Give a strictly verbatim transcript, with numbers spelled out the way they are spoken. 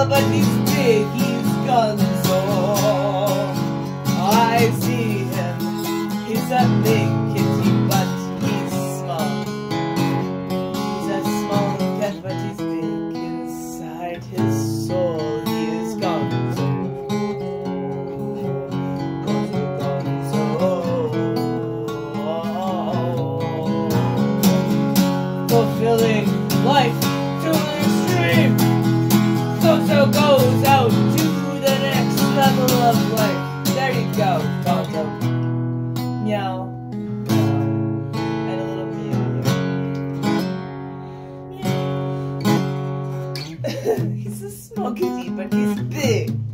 but he's big, he's gonzo. I see him, he's a big kitty, but he's small. He's a small cat, but he's big inside his soul. He is gonzo. Gonzo, gonzo. Fulfilling life to an extreme. Gonzo goes out to the next level of life. There you go, Gonzo. Meow. And a little meow. Meow. He's a small kitty, but he's big.